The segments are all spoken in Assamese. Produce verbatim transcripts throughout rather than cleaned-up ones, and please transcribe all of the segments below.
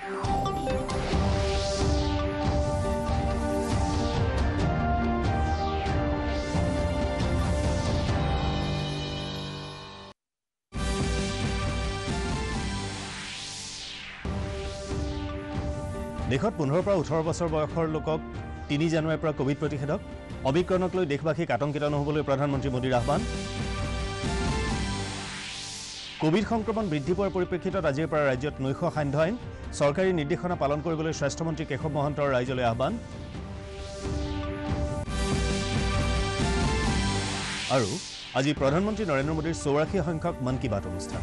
দেশত পোন্ধৰৰ পৰা ওঠৰ বছৰ বয়সৰ লোকক তিনি জানুৱাৰীৰ পৰা কোভিড প্ৰতিষেধক অমিক্ৰণক লৈ দেশবাসীক আতংকিত নহবলৈ প্ৰধানমন্ত্ৰী মোদীৰ আহ্বান কোভিড সংক্ৰমণ বৃদ্ধি পোৱাৰ পৰিপ্ৰেক্ষিতত আজিৰ পৰা ৰাজ্যত নৈশ সান্ধ্য আইন চৰকাৰী নিৰ্দেশনা পালন কৰিবলৈ স্বাস্থ্যমন্ত্ৰী কেশৱ মহন্তৰ ৰাইজলৈ আহ্বান আৰু আজি প্ৰধানমন্ত্ৰী নৰেন্দ্ৰ মোদীৰ চৌৰাশী সংখ্যক মন কী বাত অনুষ্ঠান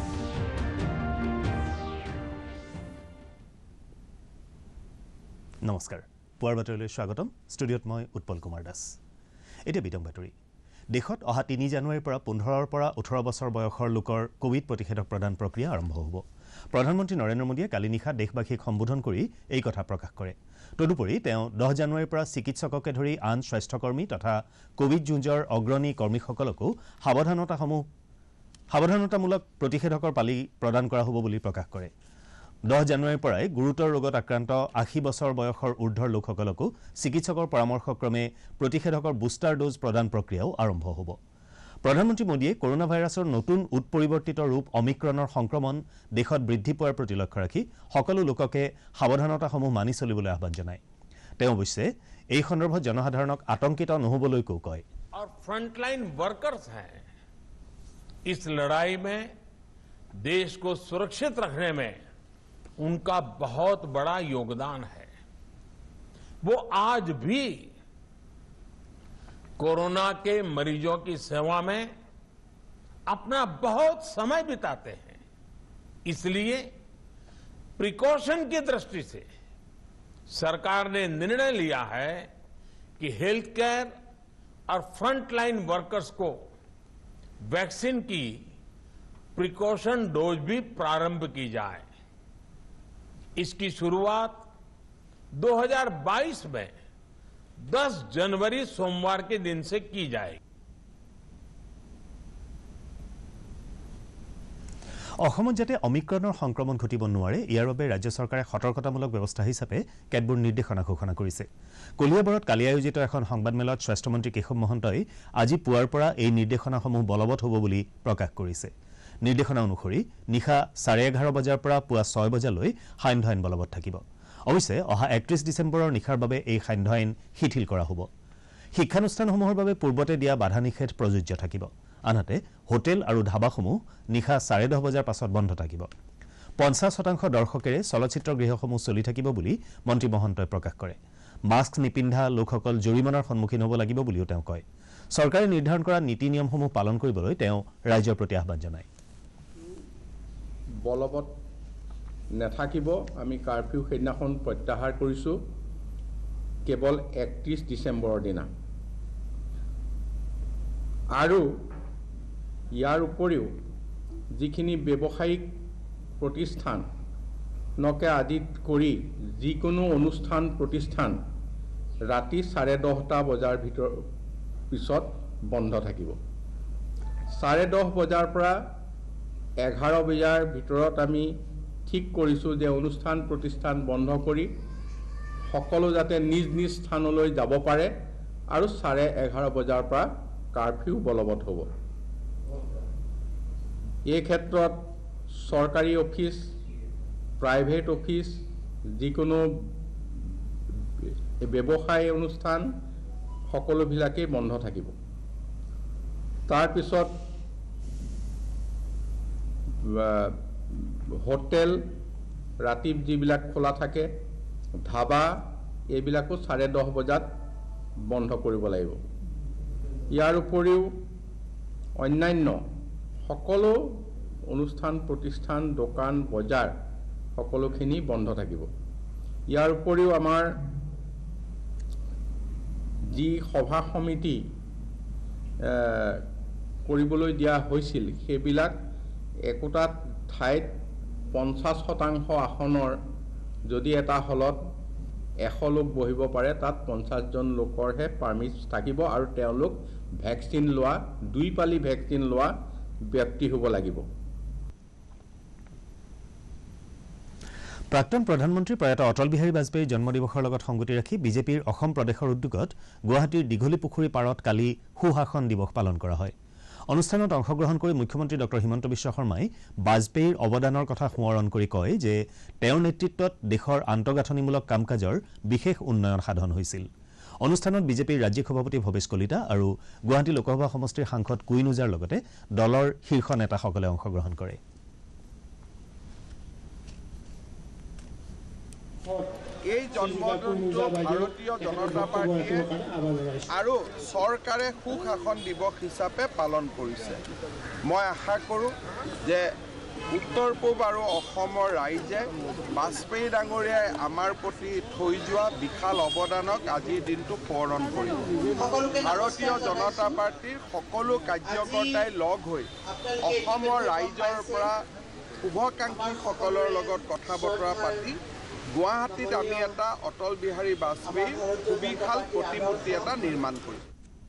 নমস্কাৰ পুৱাৰ বাতৰিলৈ স্বাগতম ষ্টুডিঅ'ত মই উৎপল কুমাৰ দাস এতিয়া বিতং বাতৰি দেশত অহা তিনি জানুৱাৰীৰ পৰা পোন্ধৰৰ পৰা ওঠৰ বছৰ বয়সৰ লোকৰ কোভিড প্ৰতিষেধক প্ৰদান প্ৰক্ৰিয়া আৰম্ভ হ'ব প্ৰধানমন্ত্ৰী নৰেন্দ্ৰ মোদীয়ে কালি নিশা দেশবাসীক সম্বোধন কৰি এই কথা প্ৰকাশ কৰে তদুপৰি তেওঁ দহ জানুৱাৰীৰ পৰা চিকিৎসককে ধৰি আন স্বাস্থ্যকৰ্মী তথা কোভিড যুঁজৰ অগ্ৰণী কৰ্মীসকলকো সাৱধানতাসমূহ সাৱধানতামূলক প্ৰতিষেধকৰ পালি প্ৰদান কৰা হ'ব বুলি প্ৰকাশ কৰে দহ জানুৱাৰীৰ পৰাই গুৰুতৰ ৰোগত আক্ৰান্ত আশী বছৰ বয়সৰ ঊৰ্ধৰ লোকসকলকো চিকিৎসকৰ পৰামৰ্শক্ৰমে প্ৰতিষেধকৰ বুষ্টাৰ ড'জ প্ৰদান প্ৰক্ৰিয়াও আৰম্ভ হ'ব প্ৰধানমন্ত্ৰী মোদীয়ে কৰোনা ভাইৰাছৰ নতুন উৎপৰিৱৰ্তিত ৰূপ অমিক্ৰণৰ সংক্ৰমণ দেশত বৃদ্ধি পোৱাৰ প্ৰতি লক্ষ্য ৰাখি সকলো লোককে সাৱধানতাসমূহ মানি চলিবলৈ আহ্বান জনায় তেওঁ অৱশ্যে এই সন্দৰ্ভত জনসাধাৰণক আতংকিত নহ'বলৈকো কয় और फ्रंटलाइन वर्कर्स हैं इस लड़ाई में देश को सुरक्षित रखने में उनका बहुत बड़ा योगदान है वो आज भी कोरोना के मरीजों की सेवा में अपना बहुत समय बिताते हैं इसलिए प्रिकॉशन की दृष्टि से सरकार ने निर्णय लिया है कि हेल्थ केयर और फ्रंटलाइन वर्कर्स को वैक्सीन की प्रिकॉशन डोज भी प्रारंभ की जाए इसकी शुरुआत दो हज़ार बाईस में दस जनवरी सोमवार के दिन से की जाएगी অসমত যাতে অমিক্ৰণৰ সংক্ৰমণ ঘটিব নোৱাৰে ইয়াৰ বাবে ৰাজ্য চৰকাৰে সতৰ্কতামূলক ব্যৱস্থা হিচাপে কেতবোৰ নিৰ্দেশনা ঘোষণা কৰিছে কলিয়াবৰত কালি আয়োজিত এখন সংবাদমেলত স্বাস্থ্যমন্ত্ৰী কেশৱ মহন্তই আজি পুৱাৰ পৰা এই নিৰ্দেশনাসমূহ বলবৎ হ'ব বুলি প্ৰকাশ কৰিছে নিৰ্দেশনা অনুসৰি নিশা চাৰে এঘাৰ বজাৰ পৰা পুৱা ছয় বজালৈ সান্ধ্য আইন বলবৎ থাকিব অৱশ্যে অহা একত্ৰিশ ডিচেম্বৰৰ নিশাৰ বাবে এই সান্ধ্য আইন শিথিল কৰা হ'ব শিক্ষানুষ্ঠানসমূহৰ বাবে পূৰ্বতে দিয়া বাধা নিষেধ প্ৰযোজ্য থাকিব আনহাতে হোটেল আৰু ধাবাসমূহ নিশা চাৰে দহ বজাৰ পাছত বন্ধ থাকিব পঞ্চাছ শতাংশ দৰ্শকেৰে চলচ্চিত্ৰ গৃহসমূহ চলি থাকিব বুলি মন্ত্ৰী মহন্তই প্ৰকাশ কৰে মাস্ক নিপিন্ধা লোকসকল জৰিমনাৰ সন্মুখীন হ'ব লাগিব বুলিও তেওঁ কয় চৰকাৰে নিৰ্ধাৰণ কৰা নীতি নিয়মসমূহ পালন কৰিবলৈ তেওঁ ৰাজ্যৰ প্ৰতি আহ্বান জনায় বলবৎ নাথাকিব আমি কাৰফিউ সেইদিনাখন প্ৰত্যাহাৰ কৰিছোঁ কেৱল একত্ৰিশ ডিচেম্বৰৰ দিনা আৰু ইয়াৰ উপৰিও যিখিনি ব্যৱসায়িক প্ৰতিষ্ঠানকে আদি কৰি যিকোনো অনুষ্ঠান প্ৰতিষ্ঠান ৰাতি চাৰে দহটা বজাৰ ভিতৰ পিছত বন্ধ থাকিব চাৰে দহ বজাৰ পৰা এঘাৰ বজাৰ ভিতৰত আমি ঠিক কৰিছোঁ যে অনুষ্ঠান প্ৰতিষ্ঠান বন্ধ কৰি সকলো যাতে নিজ নিজ স্থানলৈ যাব পাৰে আৰু চাৰে এঘাৰ বজাৰ পৰা কাৰফিউ বলবৎ হ'ব এই ক্ষেত্ৰত চৰকাৰী অফিচ প্ৰাইভেট অফিচ যিকোনো ব্যৱসায় অনুষ্ঠান সকলোবিলাকেই বন্ধ থাকিব তাৰপিছত হোটেল ৰাতি যিবিলাক খোলা থাকে ধাবা এইবিলাকো চাৰে দহ বজাত বন্ধ কৰিব লাগিব ইয়াৰ উপৰিও অন্যান্য সকলো অনুষ্ঠান প্ৰতিষ্ঠান দোকান বজাৰ সকলোখিনি বন্ধ থাকিব ইয়াৰ উপৰিও আমাৰ যি সভা সমিতি কৰিবলৈ দিয়া হৈছিল সেইবিলাক একোটা ঠাইত পঞ্চাছ শতাংশ আসনৰ যদি এটা হলত এশ লোক বহিব পাৰে তাত পঞ্চাছ জন লোকৰহে পাৰ্মিট থাকিব আৰু তেওঁলোক ভেকচিন লোৱা দুই পালি ভেকচিন লোৱা ব্যক্তি হ'ব লাগিব প্ৰাক্তন প্ৰধানমন্ত্ৰী প্ৰয়াত অটল বিহাৰী বাজপেয়ীৰ জন্মদিৱসৰ লগত সংগতি ৰাখি বিজেপিৰ অসম প্ৰদেশৰ উদ্যোগত গুৱাহাটীৰ দীঘলী পুখুৰী পাৰত কালি সুশাসন দিৱস পালন কৰা হয়। অনুষ্ঠানত অংশগ্ৰহণ কৰি মুখ্যমন্ত্ৰী ডক্টৰ হিমন্ত বিশ্ব শৰ্মাই বাজপেয়ীৰ অৱদানৰ কথা সোঁৱৰণ কৰি কয় যে তেওঁৰ নেতৃত্বত দেশৰ আন্তঃগাঁথনিমূলক কাম কাজৰ বিশেষ উন্নয়ন সাধন হৈছিল। অনুষ্ঠানত বিজেপিৰ ৰাজ্যিক সভাপতি ভৱেশ কলিতা আৰু গুৱাহাটী লোকসভা সমষ্টিৰ সাংসদ কুইন ওজাৰ লগতে দলৰ শীৰ্ষ নেতাসকলে অংশগ্ৰহণ কৰে। এই জন্মদিনটো ভাৰতীয় জনতা পাৰ্টীয়ে আৰু চৰকাৰে সুশাসন দিৱস হিচাপে পালন কৰিছে। মই আশা কৰোঁ যে উত্তৰ পূব আৰু অসমৰ ৰাইজে বাজপেয়ী ডাঙৰীয়াই আমাৰ প্ৰতি থৈ যোৱা বিশাল অৱদানক আজিৰ দিনটো সোঁৱৰণ কৰিব। ভাৰতীয় জনতা পাৰ্টীৰ সকলো কাৰ্যকৰ্তাই লগ হৈ অসমৰ ৰাইজৰ পৰা শুভাকাংক্ষীসকলৰ লগত কথা বতৰা পাতি গুৱাহাটীত আমি এটা অটল বিহাৰী বাজপেয়ীৰ সুবিশাল প্ৰতিমূৰ্তি এটা নিৰ্মাণ কৰিম।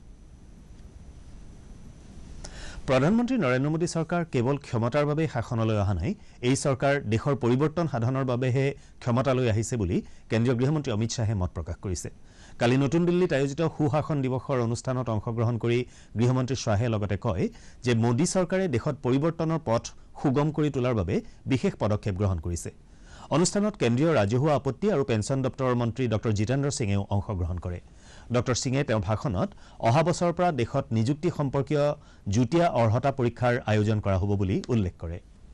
প্ৰধানমন্ত্ৰী নৰেন্দ্ৰ মোদী চৰকাৰ কেৱল ক্ষমতাৰ বাবে শাসনলৈ অহা নাই, এই চৰকাৰ দেশৰ পৰিৱৰ্তন সাধনৰ বাবেহে ক্ষমতালৈ আহিছে বুলি কেন্দ্ৰীয় গৃহমন্ত্ৰী অমিত শ্বাহে মত প্ৰকাশ কৰিছে। কালি নতুন দিল্লীত আয়োজিত সুশাসন দিৱসৰ অনুষ্ঠানত অংশগ্ৰহণ কৰি গৃহমন্ত্ৰী শ্বাহে লগতে কয় যে মোদী চৰকাৰে দেশত পৰিৱৰ্তনৰ পথ সুগম কৰি তোলাৰ বাবে বিশেষ পদক্ষেপ গ্ৰহণ কৰিছে। অনুষ্ঠানত কেন্দ্ৰীয় ৰাজহুৱা আপত্তি আৰু পেঞ্চন দপ্তৰৰ মন্ত্ৰী ডক্টৰ জিতেন্দ্ৰ সিঙেও অংশগ্ৰহণ কৰে। ডক্টৰ সিঙে তেওঁৰ ভাষণত অহা বছৰৰ পৰা দেশত নিযুক্তি সম্পৰ্কীয় যুটীয়া অৰ্হতা পৰীক্ষাৰ আয়োজন কৰা হ'ব বুলি উল্লেখ কৰে।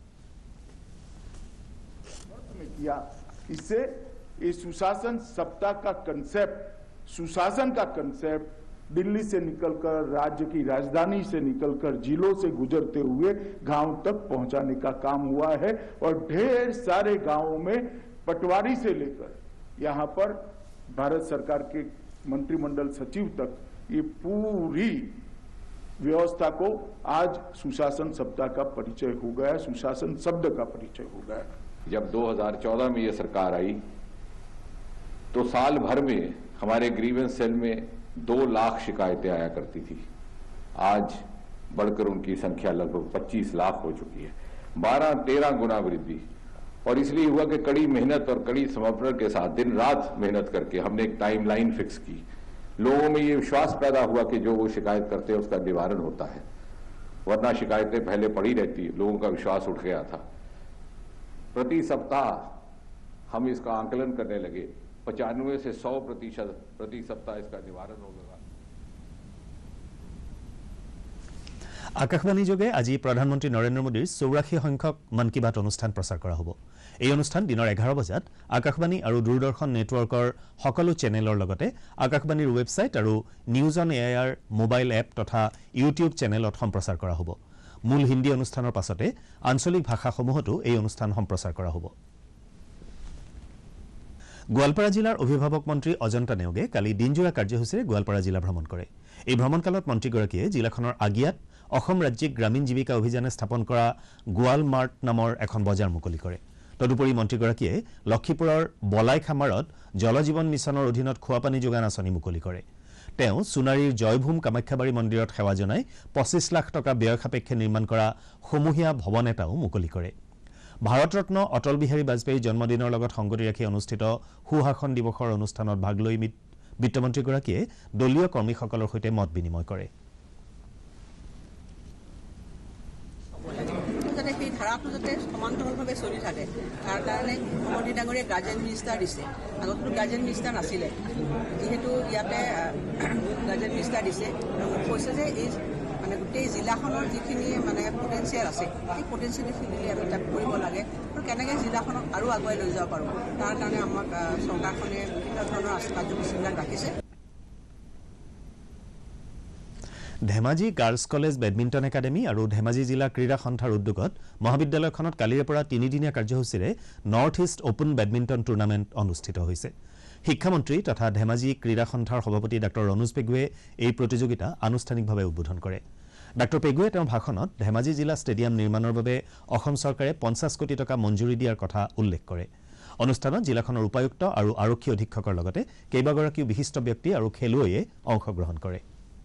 इससे ये सुशासन सप्ताह का कंसेप्ट सुशासन का कंसेप्ट दिल्ली से निकलकर राज्य की राजधानी से निकलकर जिलों से गुजरते हुए गांव तक पहुंचाने का काम हुआ है और ढेर सारे गांवों में पटवारी से लेकर यहां पर भारत सरकार के मंत्रिमंडल सचिव तक ये पूरी व्यवस्था को आज सुशासन सप्ताह का परिचय हो गया, सुशासन शब्द का परिचय हो गया। जब दो हज़ार चौदह में ये सरकार आई तो साल भर में हमारे ग्रीवेंस सेल में दो लाख शिकायतें आया करती थी। आज बढ़कर उनकी संख्या लगभग पच्चीस लाख हो चुकी है, बारह तेरह गुना वृद्धि। और इसलिए हुआ कि कड़ी मेहनत और कड़ी समर्पण के साथ दिन रात मेहनत करके हमने एक टाइमलाइन फिक्स की। लोगों में ये विश्वास पैदा हुआ कि जो वो शिकायत करते हैं उसका निवारण होता है, वरना शिकायतें पहले पड़ी रहती, लोगों का विश्वास उठ गया था। प्रति सप्ताह हम इसका आंकलन करने लगे, पचानवे से सौ प्रतिशत प्रति सप्ताह इसका निवारण होगा। আকাশবাণী যোগে আজি প্ৰধানমন্ত্ৰী নৰেন্দ্ৰ মোদীৰ চৌৰাশী সংখ্যক মন কী বাত অনুষ্ঠান প্ৰচাৰ কৰা হ'ব। এই অনুষ্ঠান দিনৰ এঘাৰ বজাত আকাশবাণী আৰু দূৰদৰ্শন নেটৱৰ্কৰ সকলো চেনেলৰ লগতে আকাশবাণীৰ ৱেবছাইট আৰু news on A I R mobile app তথা ইউটিউব চেনেলত সম্প্ৰচাৰ কৰা হ'ব। মূল হিন্দী অনুষ্ঠানৰ পাছতে আঞ্চলিক ভাষাসমূহতো এই অনুষ্ঠান সম্প্ৰচাৰ কৰা হ'ব। গোৱালপাৰা জিলাৰ অভিভাৱক মন্ত্ৰী অজন্তা নেওগে কালি দিনজোৰা কাৰ্যসূচীৰে গোৱালপাৰা জিলা ভ্ৰমণ কৰে। এই ভ্ৰমণকালত মন্ত্ৰীগৰাকীয়ে জিলাখনৰ আগিয়াত অসম ৰাজ্যিক গ্ৰামীণ জীৱিকা অভিযানে স্থাপন কৰা গোৱাল মাৰ্ট নামৰ এখন বজাৰ মুকলি কৰে। তদুপৰি মন্ত্ৰীগৰাকীয়ে লক্ষীপুৰৰ বলাই খামাৰত জল জীৱন মিছনৰ অধীনত খোৱাপানী যোগান আঁচনি মুকলি কৰে। তেওঁ সোণাৰীৰ জয়ভূম কামাখ্যাবাৰী মন্দিৰত সেৱা জনাই পঁচিছ লাখ টকা ব্যয় সাপেক্ষে নিৰ্মাণ কৰা সমূহীয়া ভৱন এটাও মুকলি কৰে। ভাৰতৰত্ন অটল বিহাৰী বাজপেয়ীৰ জন্মদিনৰ লগত সংগতি ৰাখি অনুষ্ঠিত সুশাসন দিৱসৰ অনুষ্ঠানত ভাগ লৈ বিত্তমন্ত্ৰীগৰাকীয়ে দলীয় কৰ্মীসকলৰ সৈতে মত বিনিময় কৰে। সেই ধাৰাটো যাতে সমান্তৰালভাৱে চলি থাকে তাৰ কাৰণে মোদী ডাঙৰীয়ে গাৰ্জেন মিনিষ্টাৰ দিছে। আগতো গাৰ্জেন মিনিষ্টাৰ নাছিলে, যিহেতু ইয়াতে গাৰ্জেন মিনিষ্টাৰ দিছে কৈছে যে এই মানে গোটেই জিলাখনৰ যিখিনি মানে পটেঞ্চিয়েল আছে সেই পটেঞ্চিয়েলখিনি আমি তাক কৰিব লাগে আৰু কেনেকৈ জিলাখনক আৰু আগুৱাই লৈ যাব পাৰোঁ তাৰ কাৰণে আমাক চৰকাৰখনে বিভিন্ন ধৰণৰ কাৰ্যসূচীবিলাক ৰাখিছে। Dhemaji girls college badminton academy আৰু ধেমাজি জিলা ক্ৰীড়া সন্থাৰ উদ্যোগত মহাবিদ্যালয়খনত কালিৰে পৰা তিনিদিনীয়া কাৰ্যসূচীৰে north east open badminton tournament অনুষ্ঠিত হৈছে। শিক্ষামন্ত্ৰী তথা ধেমাজি ক্ৰীড়া সন্থাৰ সভাপতি ডাক্তৰ ৰনোজ পেগুৱে এই প্ৰতিযোগিতা আনুষ্ঠানিকভাৱে উদ্বোধন কৰে। ডাক্তৰ পেগুৱে তেওঁৰ ভাষণত ধেমাজি জিলা ষ্টেডিয়াম নিৰ্মাণৰ বাবে অসম চৰকাৰে পঞ্চাছ কোটি টকা মঞ্জুৰি দিয়াৰ কথা উল্লেখ কৰে। অনুষ্ঠানত জিলাখনৰ উপায়ুক্ত আৰু আৰক্ষী অধীক্ষকৰ লগতে কেইবাগৰাকীও বিশিষ্ট ব্যক্তি আৰু খেলুৱৈয়ে অংশগ্ৰহণ কৰে।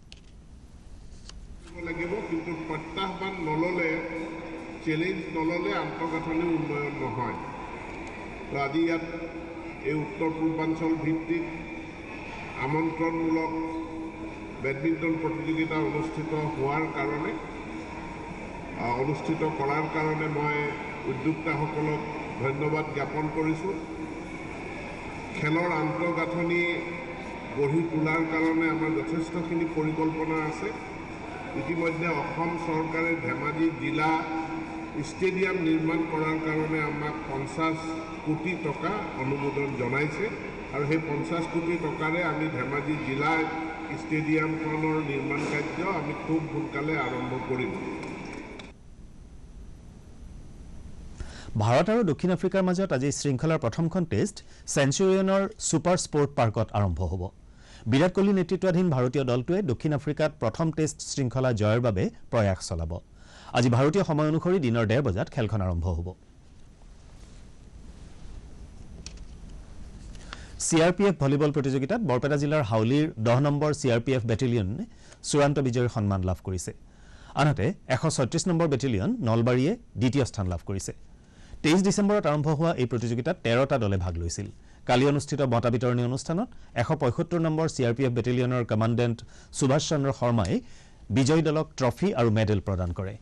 লাগিব কিন্তু প্ৰত্যাহ্বান নললে, চেলেঞ্জ নললে আন্তঃগাঁথনি উন্নয়ন নহয়। তো আজি ইয়াত এই উত্তৰ পূৰ্বাঞ্চল ভিত্তিক আমন্ত্ৰণমূলক বেডমিণ্টন প্ৰতিযোগিতা অনুষ্ঠিত হোৱাৰ কাৰণে অনুষ্ঠিত কৰাৰ কাৰণে মই উদ্যোক্তাসকলক ধন্যবাদ জ্ঞাপন কৰিছোঁ। খেলৰ আন্তঃগাঁথনি গঢ়ি তোলাৰ কাৰণে আমাৰ যথেষ্টখিনি পৰিকল্পনা আছে। ইতিমধ্যে অসম চৰকাৰে ধেমাজি জিলা ষ্টেডিয়াম নিৰ্মাণ কৰাৰ কাৰণে আমাক পঞ্চাছ কোটি টকা অনুমোদন জনাইছে আৰু সেই পঞ্চাছ কোটি টকাৰে আমি ধেমাজি জিলা ষ্টেডিয়ামখনৰ নিৰ্মাণ কাৰ্য আমি খুব সোনকালে আৰম্ভ কৰিম। ভাৰত আৰু দক্ষিণ আফ্ৰিকাৰ মাজত আজি শৃংখলাৰ প্ৰথমখন টেষ্ট চেঞ্চুৰিয়নৰ ছুপাৰ স্পৰ্ট পাৰ্কত আৰম্ভ হ'ব। বিৰাট কোহলি নেতৃত্বাধীন ভাৰতীয় দলটোৱে দক্ষিণ আফ্ৰিকাত প্ৰথম টেষ্ট শৃংখলা জয়ৰ বাবে প্ৰয়াস চলাব। আজি ভাৰতীয় সময় অনুসৰি দিনৰ ডেৰ বজাত খেলখন আৰম্ভ হ'ব। C R P F volleyball প্ৰতিযোগিতাত বৰপেটা জিলাৰ হাউলিৰ দহ number C R P F বেটেলিয়নে চূড়ান্ত বিজয়ৰ সন্মান লাভ কৰিছে। আনহাতে এশ ছয়ত্ৰিছ নম্বৰ বেটেলিয়ন নলবাৰীয়ে দ্বিতীয় স্থান লাভ কৰিছে। তেইছ ডিচেম্বৰত আৰম্ভ হোৱা এই প্ৰতিযোগিতাত তেৰটা দলে ভাগ লৈছিল। কালি অনুষ্ঠিত বঁটা বিতৰণী অনুষ্ঠানত এশ পঁয়সত্তৰ number C R P F বেটেলিয়নৰ কমাণ্ডেণ্ট সুভাষ চন্দ্ৰ শৰ্মাই বিজয়ী দলক ট্ৰফি আৰু মেডেল প্ৰদান কৰে।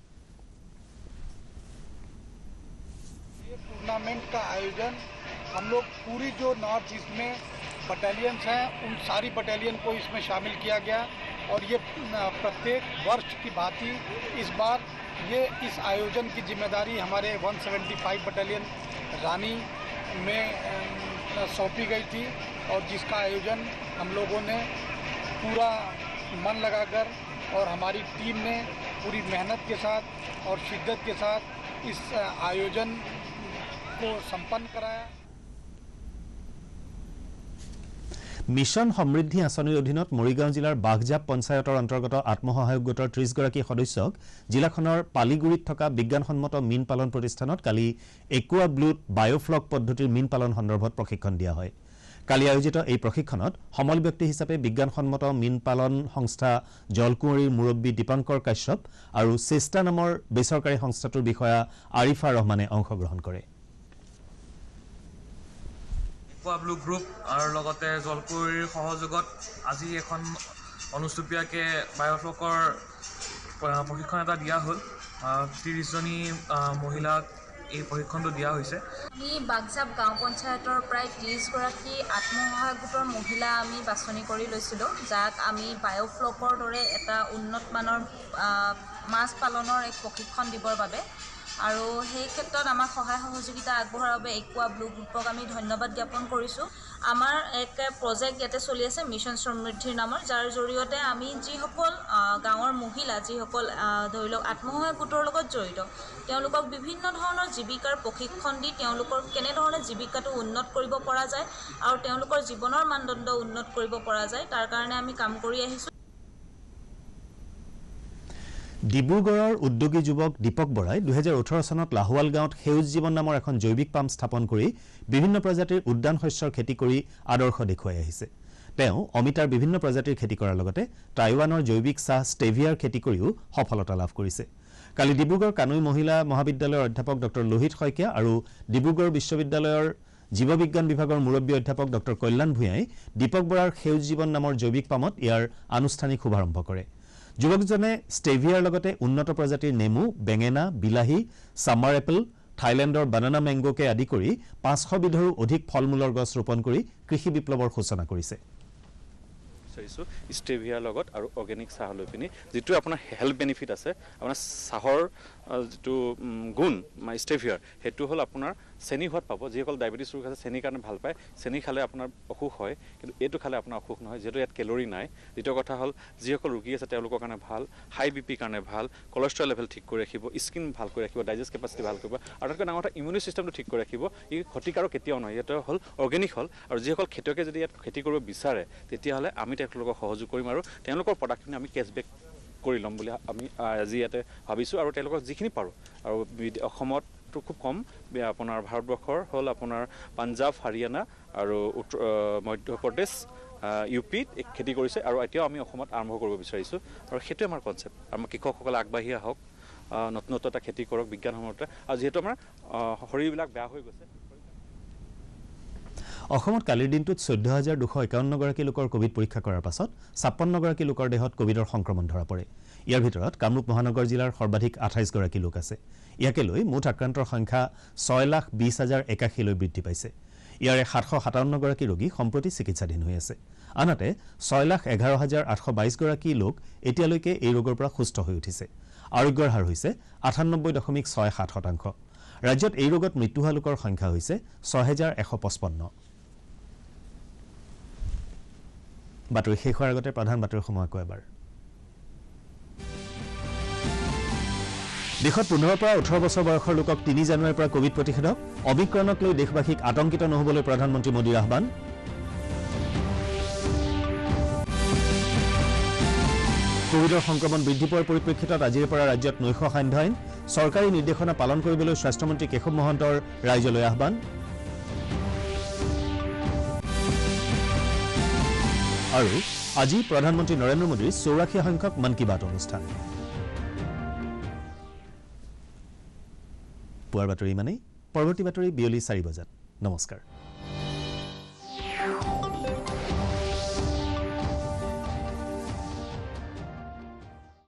टूर्नामेंट का आयोजन हम लोग पूरी जो नॉर्थ ईस्ट में बटालियंस हैं उन सारी बटालियन को इसमें शामिल किया गया और ये प्रत्येक वर्ष की भांति इस बार ये इस आयोजन की जिम्मेदारी हमारे एक सौ पचहत्तर बटालियन रानी में सौंपी गई थी और जिसका आयोजन हम लोगों ने पूरा मन लगाकर और हमारी टीम ने पूरी मेहनत के साथ और शिद्दत के साथ इस आयोजन को संपन्न कराया। মিছন সমৃদ্ধি আঁচনিৰ অধীনত মৰিগাঁও জিলাৰ বাঘজাপ পঞ্চায়তৰ অন্তৰ্গত আত্মসহায়ক গোটৰ ত্ৰিছ গৰাকী সদস্যক জিলাখনৰ পালিগুৰিত থকা বিজ্ঞানসন্মত মীন পালন প্ৰতিষ্ঠানত কালি একুৱা ব্লুত বায়োফ্লক পদ্ধতিৰ মীন পালন সন্দৰ্ভত প্ৰশিক্ষণ দিয়া হয়। কালি আয়োজিত এই প্ৰশিক্ষণত সমল ব্যক্তি হিচাপে বিজ্ঞানসন্মত মীন পালন সংস্থা জলকুঁৱৰীৰ মুৰব্বী দীপংকৰ কাশ্যপ আৰু চেষ্টা নামৰ বেচৰকাৰী সংস্থাটোৰ বিষয়া আৰিফা ৰহমানে অংশগ্ৰহণ কৰে। ব্লু গ্ৰুপ আৰু লগতে জলকুঁৱৰীৰ সহযোগত আজি এখন অনুষ্টুপীয়াকৈ বায়োফ্লকৰ প্ৰশিক্ষণ এটা দিয়া হ'ল। ত্ৰিছজনী মহিলাক এই প্ৰশিক্ষণটো দিয়া হৈছে। আমি বাঘজাপ গাঁও পঞ্চায়তৰ প্ৰায় ত্ৰিছগৰাকী আত্মসহায়ক গোটৰ মহিলা আমি বাছনি কৰি লৈছিলোঁ, যাক আমি বায়োফ্লকৰ দৰে এটা উন্নত মানৰ মাছ পালনৰ এক প্ৰশিক্ষণ দিবৰ বাবে আৰু সেই ক্ষেত্ৰত আমাক সহায় সহযোগিতা আগবঢ়োৱাৰ বাবে একুৱা ব্লু গ্ৰুপক আমি ধন্যবাদ জ্ঞাপন কৰিছোঁ। আমাৰ এক প্ৰজেক্ট ইয়াতে চলি আছে মিছন সমৃদ্ধিৰ নামৰ, যাৰ জৰিয়তে আমি যিসকল গাঁৱৰ মহিলা যিসকল ধৰি লওক আত্মসহায়ক গোটৰ লগত জড়িত তেওঁলোকক বিভিন্ন ধৰণৰ জীৱিকাৰ প্ৰশিক্ষণ দি তেওঁলোকৰ কেনেধৰণে জীৱিকাটো উন্নত কৰিব পৰা যায় আৰু তেওঁলোকৰ জীৱনৰ মানদণ্ড উন্নত কৰিব পৰা যায় তাৰ কাৰণে আমি কাম কৰি আহিছোঁ। ডিব্ৰুগড়ৰ উদ্যোগী যুৱক দীপক বৰাই দুহেজাৰ ওঠৰ চনত লাহোৱাল গাঁৱত সেউজ জীৱন নামৰ এখন জৈৱিক পাম্প স্থাপন কৰি বিভিন্ন প্ৰজাতিৰ উদ্যান শস্যৰ খেতি কৰি আদৰ্শ দেখুৱাই আহিছে। তেওঁ অমিতাৰ বিভিন্ন প্ৰজাতিৰ খেতি কৰাৰ লগতে টাইৱানৰ জৈৱিক চাহ ষ্টেভিয়াৰ খেতি কৰিও সফলতা লাভ কৰিছে। কালি ডিব্ৰুগড় কানৈ মহিলা মহাবিদ্যালয়ৰ অধ্যাপক ডক্টৰ লোহিত শইকীয়া আৰু ডিব্ৰুগড় বিশ্ববিদ্যালয়ৰ জীৱ বিজ্ঞান বিভাগৰ মুৰব্বী অধ্যাপক ডক্টৰ কল্যাণ ভূঞাই দীপক বৰাৰ সেউজ জীৱন নামৰ জৈৱিক পামত ইয়াৰ আনুষ্ঠানিক শুভাৰম্ভ কৰে। যুৱকজনে ষ্টেভিয়াৰ লগতে উন্নত প্ৰজাতিৰ নেমু, বেঙেনা, বিলাহী, ছামাৰ এপল, থাইলেণ্ডৰ বানানা মেংগোকে আদি কৰি পাঁচশ বিধৰো অধিক ফল মূলৰ গছ ৰোপণ কৰি কৃষি বিপ্লৱৰ সূচনা কৰিছে। ষ্টেভিয়াৰ লগত আৰু অৰ্গেনিক চাহ লৈ পিনি যিটো আপোনাৰ হেল্থ বেনিফিট আছে, আপোনাৰ চাহৰ যিটো গুণ ষ্টেভিয়াৰ সেইটো হ'ল আপোনাৰ চেনি হোৱাত পাব। যিসকল ডায়েবেটিছ ৰোগ আছে চেনিৰ কাৰণে ভাল পায়, চেনি খালে আপোনাৰ অসুখ হয়, কিন্তু এইটো খালে আপোনাৰ অসুখ নহয় যিহেতু ইয়াত কেলৰি নাই। দ্বিতীয় কথা হ'ল যিসকল ৰোগী আছে তেওঁলোকৰ কাৰণে ভাল, হাই বি পিৰ কাৰণে ভাল, কলেষ্ট্ৰল লেভেল ঠিক কৰি ৰাখিব, স্কিন ভাল কৰি ৰাখিব, ডাইজেষ্ট কেপাচিটি ভাল কৰিব, আৰু আটাইতকৈ ডাঙৰ কথা ইমিউনি চিষ্টেমটো ঠিক কৰি ৰাখিব। ই ক্ষতিকাৰক কেতিয়াও নহয়। ইয়াতে হ'ল অৰ্গেনিক হ'ল, আৰু যিসকল খেতিয়কে যদি ইয়াত খেতি কৰিব বিচাৰে তেতিয়াহ'লে আমি তেওঁলোকক সহযোগ কৰিম আৰু তেওঁলোকৰ প্ৰডাক্টখিনি আমি কেছবেক কৰি ল'ম বুলি আমি আজি ইয়াতে ভাবিছোঁ। আৰু তেওঁলোকক যিখিনি পাৰোঁ, আৰু অসমততো খুব কম, আপোনাৰ ভাৰতবৰ্ষৰ হ'ল আপোনাৰ পাঞ্জাৱ, হাৰিয়ানা আৰু উত্তৰ মধ্যপ্ৰদেশ, ইউ পিত খেতি কৰিছে, আৰু এতিয়াও আমি অসমত আৰম্ভ কৰিব বিচাৰিছোঁ। আৰু সেইটোৱে আমাৰ কনচেপ্ট। আমাৰ কৃষকসকলে আগবাঢ়ি আহক, নতুন নতুন এটা খেতি কৰক বিজ্ঞানসন্মত। আৰু যিহেতু আমাৰ শৰীৰবিলাক বেয়া হৈ গৈছে, অসমত কালিৰ দিনটোত চৈধ্য হাজাৰ দুশ একাৱন্ন গৰাকী লোকৰ কোভিড পৰীক্ষা কৰাৰ পাছত ছাপ্পন্ন গৰাকী লোকৰ দেহত কোভিডৰ সংক্ৰমণ ধৰা পৰে ইয়াৰ ভিতৰত কামৰূপ মহানগৰ জিলাৰ সৰ্বাধিক আঠাইছ গৰাকী লোক আছে ইয়াকে লৈ মুঠ আক্ৰান্তৰ সংখ্যা ছয় লাখ বিশ হাজাৰ একাশী লৈ বৃদ্ধি পাইছে ইয়াৰে সাতশ সাতাৱন্ন গৰাকী ৰোগী সম্প্ৰতি চিকিৎসাধীন হৈ আছে আনহাতে ছয় লাখ এঘাৰ হাজাৰ আঠশ বাইছ গৰাকী লোক এতিয়ালৈকে এই ৰোগৰ পৰা সুস্থ হৈ উঠিছে আৰোগ্যৰ হাৰ হৈছে আঠানব্বৈ দশমিক ছয় সাত শতাংশ ৰাজ্যত এই ৰোগত মৃত্যু হোৱা লোকৰ সংখ্যা হৈছে ছয় হাজাৰ এশ পঁচপন্ন বাতৰি শেষ হোৱাৰ আগতে প্ৰধান বাতৰি সময় আকৌ এবাৰ দেশত পোন্ধৰৰ পৰা ওঠৰ বছৰ বয়সৰ লোকক তিনি জানুৱাৰীৰ পৰা কোভিড প্ৰতিষেধক অমিক্ৰণক লৈ দেশবাসীক আতংকিত নহবলৈ প্ৰধানমন্ত্ৰী মোদীৰ আহ্বান কোভিডৰ সংক্ৰমণ বৃদ্ধি পোৱাৰ পৰিপ্ৰেক্ষিতত আজিৰ পৰা ৰাজ্যত নৈশ সান্ধ্য আইন চৰকাৰী নিৰ্দেশনা পালন কৰিবলৈ স্বাস্থ্যমন্ত্ৰী কেশৱ মহন্তৰ ৰাইজলৈ আহ্বান আৰু আজি প্ৰধানমন্ত্ৰী নৰেন্দ্ৰ মোদীৰ চৌৰাশী সংখ্যক মন কী বাত অনুষ্ঠান পুৱাৰ বাতৰি ইমানেই পৰৱৰ্তী বাতৰি বিয়লি চাৰি বজাত নমস্কাৰ।